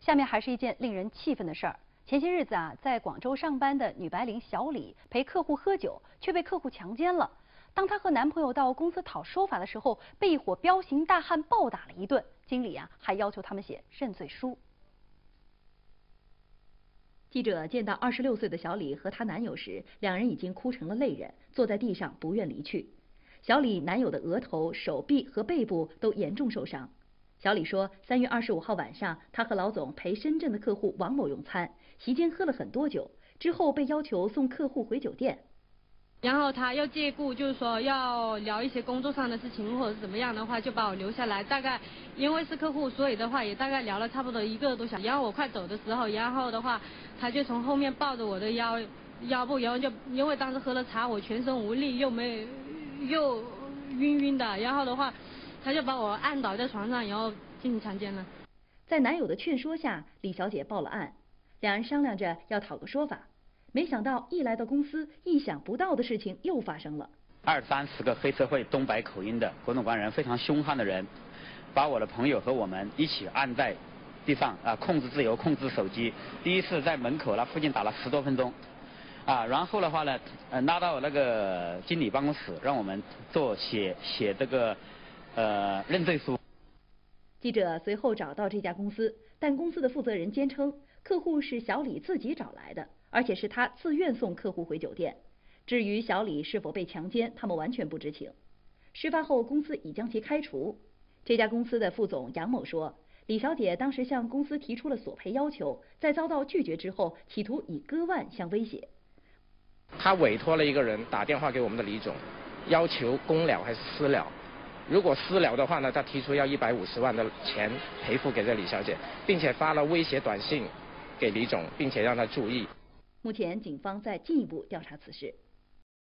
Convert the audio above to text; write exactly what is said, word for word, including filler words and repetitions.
下面还是一件令人气愤的事儿。前些日子啊，在广州上班的女白领小李陪客户喝酒，却被客户强奸了。当她和男朋友到公司讨说法的时候，被一伙彪形大汉暴打了一顿。经理啊，还要求他们写认罪书。记者见到二十六岁的小李和她男友时，两人已经哭成了泪人，坐在地上不愿离去。小李男友的额头、手臂和背部都严重受伤。小李说，三月二十五号晚上，他和老总陪深圳的客户王某用餐，席间喝了很多酒，之后被要求送客户回酒店。 然后他又借故就是说要聊一些工作上的事情，或者是怎么样的话，就把我留下来。大概因为是客户，所以的话也大概聊了差不多一个多小时。然后我快走的时候，然后的话他就从后面抱着我的腰腰部，然后就因为当时喝了茶，我全身无力，又没又晕晕的，然后的话他就把我按倒在床上，然后进行强奸了。 在男友的劝说下，李小姐报了案，两人商量着要讨个说法。没想到一来到公司，意想不到的事情又发生了。 二三十个黑社会东北口音的各种各样人，非常凶悍的人，把我的朋友和我们一起按在地上啊，控制自由，控制手机。第一次在门口那附近打了十多分钟，啊，然后的话呢，呃，拉到那个经理办公室，让我们做写写这个呃认罪书。 记者随后找到这家公司，但公司的负责人坚称，客户是小李自己找来的，而且是他自愿送客户回酒店。至于小李是否被强奸，他们完全不知情。事发后，公司已将其开除。这家公司的副总杨某说，李小姐当时向公司提出了索赔要求，在遭到拒绝之后，企图以割腕相威胁。 他委托了一个人打电话给我们的李总，要求公了还是私了。如果私了的话呢，他提出要一百五十万的钱赔付给这李小姐，并且发了威胁短信给李总，并且让他注意。 目前警方在进一步调查此事。